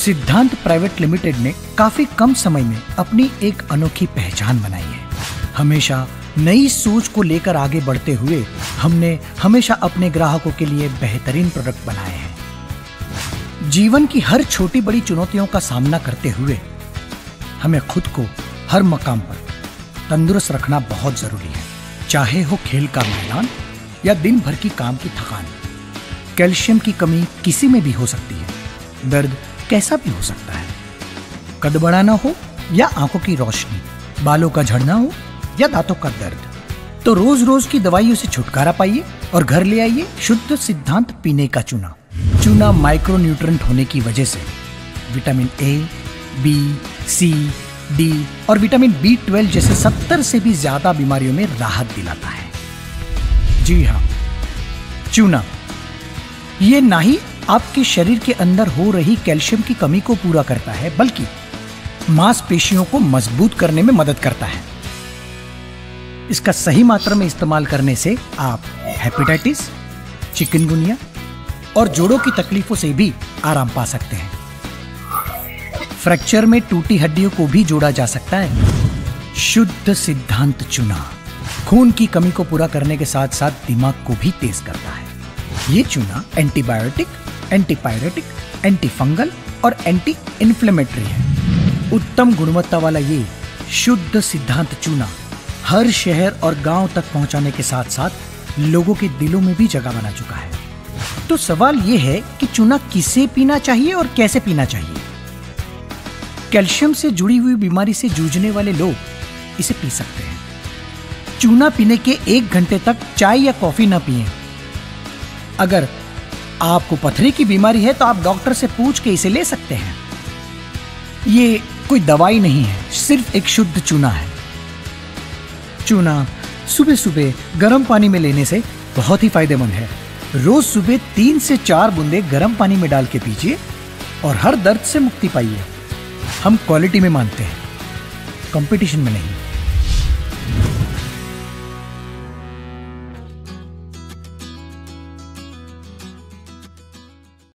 सिद्धांत private limited ने काफी कम समय में अपनी एक अनोखी पहचान बनाई है। हमेशा नई सोच को लेकर आगे बढ़ते हुए हमने हमेशा अपने ग्राहकों के लिए बेहतरीन प्रोडक्ट बनाए हैं। जीवन की हर छोटी बड़ी चुनौतियों का सामना करते हुए हमें खुद को हर मकाम पर तंदुरुस्त रखना बहुत जरूरी है, चाहे हो खेल का मैदान या दिन भर की काम की थकान। कैल्शियम की कमी किसी में भी हो सकती है, दर्द कैसा भी हो सकता है, कद बढ़ाना हो या आंखों की रोशनी, बालों का झड़ना हो या दांतों का दर्द, तो रोज रोज की दवाइयों से छुटकारा पाइए और घर ले आइए शुद्ध सिद्धांत पीने का चूना। चूना माइक्रो न्यूट्रेंट होने की वजह से vitamin A, B, C, D और विटामिन B12 जैसे 70 से भी ज्यादा बीमारियों में राहत दिलाता है। जी हाँ, चूना ये ना ही आपके शरीर के अंदर हो रही कैल्शियम की कमी को पूरा करता है, बल्कि मांसपेशियों को मजबूत करने में मदद करता है। इसका सही मात्रा में इस्तेमाल करने से आप हेपेटाइटिस, चिकनगुनिया और जोड़ों की तकलीफों से भी आराम पा सकते हैं। फ्रैक्चर में टूटी हड्डियों को भी जोड़ा जा सकता है। शुद्ध सिद्धांत चूना खून की कमी को पूरा करने के साथ साथ दिमाग को भी तेज करता है। ये चूना एंटीबायोटिक, एंटीपायरेटिक, एंटी फंगल और एंटी इन्फ्लेमेटरी है। उत्तम गुणवत्ता वाला ये शुद्ध सिद्धांत चूना हर शहर और गांव तक पहुंचाने के साथ साथ लोगों के दिलों में भी जगह बना चुका है। तो सवाल ये है कि चूना किसे पीना चाहिए और कैसे पीना चाहिए। कैल्शियम से जुड़ी हुई बीमारी से जूझने वाले लोग इसे पी सकते हैं। चूना पीने के 1 घंटे तक चाय या कॉफी ना पिएं। अगर आपको पथरी की बीमारी है तो आप डॉक्टर से पूछ के इसे ले सकते हैं। ये कोई दवाई नहीं है, सिर्फ एक शुद्ध चूना है। चूना सुबह सुबह गर्म पानी में लेने से बहुत ही फायदेमंद है। रोज सुबह 3 से 4 बूंदे गर्म पानी में डाल के पीजिए और हर दर्द से मुक्ति पाइए। हम क्वालिटी में मानते हैं, कंपटीशन में नहीं।